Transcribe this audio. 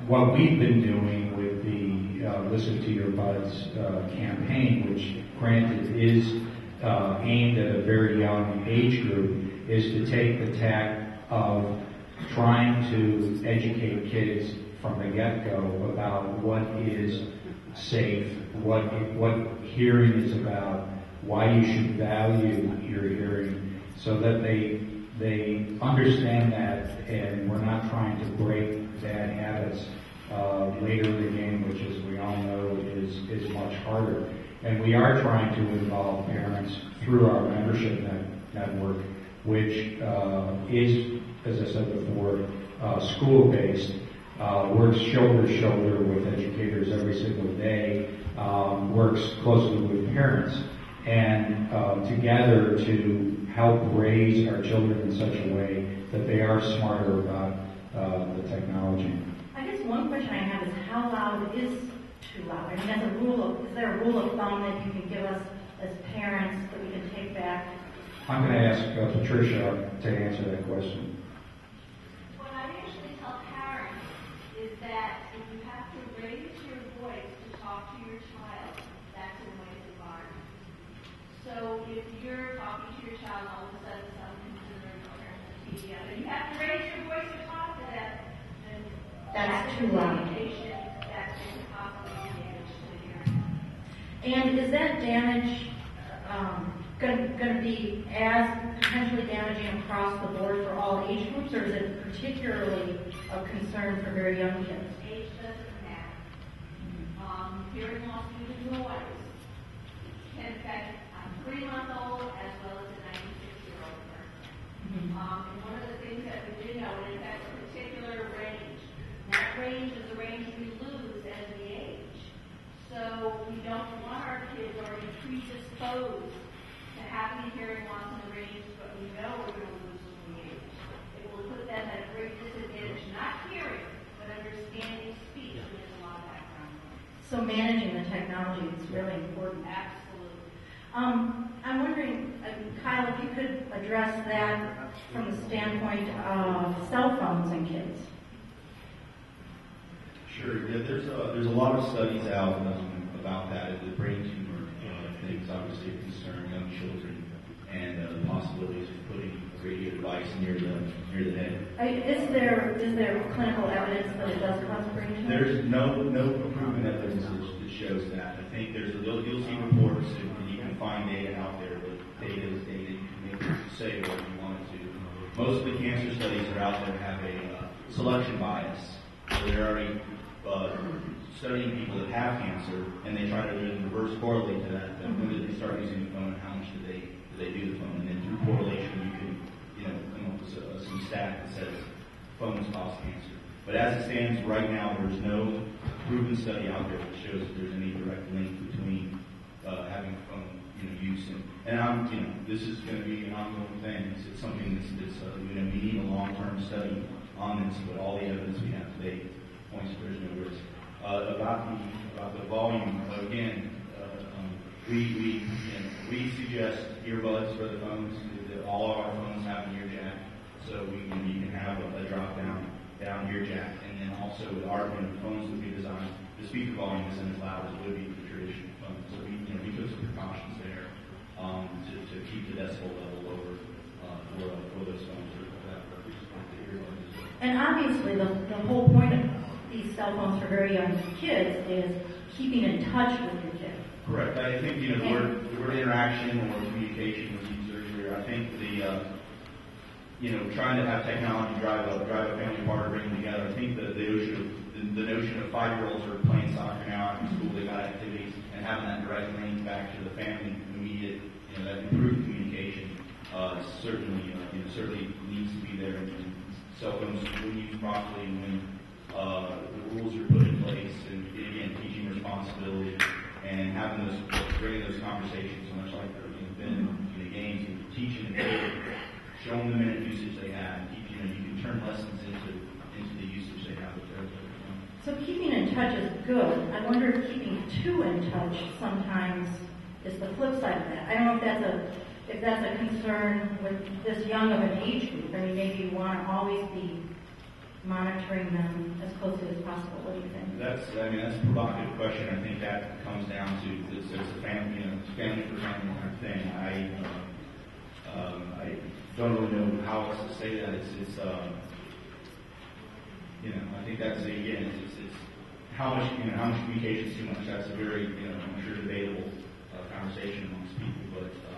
what we've been doing with the Listen to Your Buds campaign, which granted is aimed at a very young age group, is to take the tack of trying to educate kids from the get-go about what is safe, what hearing is about, why you should value your hearing, so that they understand that, and we're not trying to break bad habits later in the game, which, as we all know, is much harder. And we are trying to involve parents through our membership network, which is, as I said before, school-based, works shoulder to shoulder with educators every single day, works closely with parents, and together to help raise our children in such a way that they are smarter about the technology. I guess one question I have is how loud is too loud? I mean, is there a rule of thumb that you can give us as parents that we can take back? I'm going to ask Patricia to answer that question. What I usually tell parents is that if you have to raise your voice to talk to your child, that's a noisy environment. So if you're talking to your child, all of a sudden someone considering turns the TV on, and you have to raise your voice to talk to them, then that's too loud. That can possibly be damage to the hearing. And is that damage going to be as potentially damaging across the board for all age groups, or is it particularly a concern for very young kids? Age doesn't matter. Hearing loss due to noise can affect a 3-month-old as well as a 96-year-old person. And one of the things that we do know, it affects a particular range. That range is the range we lose as we age. So we don't want our kids already predisposed to having hearing loss in the range, but we know we're going to lose when we age. It will put them at a great disadvantage, not hearing, but understanding speech, and there's a lot of background noise. So managing the technology is really important. Absolutely. I'm wondering, Kyle, if you could address that from the standpoint of cell phones and kids. Sure. Yeah, there's a lot of studies out about that. The brain tumor things obviously concern young children, and the possibilities of putting a radio device near the head. Is there clinical evidence that it does cause brain tumor? There's no proven evidence that shows that. I think you'll see reports, and you can find data out there, but data is data. You can make it say what you want it to. Most of the cancer studies that are out there have a selection bias. So they're already studying people that have cancer, and they try to reverse correlate to that. When did they start using the phone, and how much do they do the phone? And then through correlation, you can come up with some stat that says phones cause cancer. But as it stands right now, there's no proven study out there that shows that there's any direct link between having a phone use and this is going to be an ongoing thing. It's something that's we need a long-term study on this, but all the evidence we have today points to there's no risk. About the volume, again, we suggest earbuds for the phones. All of our phones have an ear jack, so you can have a drop down ear jack, and then also with our phones that we designed, the speaker volume isn't as loud as it would be with the traditional phones. So we took some precautions there to keep the decibel level lower for those phones that represent the earbuds. And obviously, the whole point of these cell phones for very young kids is keeping in touch with your kids. Correct. I think the word interaction or communication was used earlier. I think trying to have technology drive a family apart or bring them together. I think the notion of 5-year-olds are playing soccer now after school, they got activities, and having that direct link back to the family, immediate, that improved communication certainly needs to be there. And cell phones, when used properly, when the rules are put in place, and again, teaching responsibility and having bringing those conversations, much like they've been in the games, and teaching them, showing them the minute usage they have. You can turn lessons into the usage they have with their phone. So keeping in touch is good. I wonder if keeping too in touch sometimes is the flip side of that. I don't know if that's a concern with this young of an age group. I mean, maybe you want to always be monitoring them as closely as possible? What do you think? That's a provocative question. I think that comes down to it's a family, family for family kind of thing. I don't really know how else to say that. I think that's again, it's how much communication is too much. That's a very, I'm sure debatable conversation amongst people, but.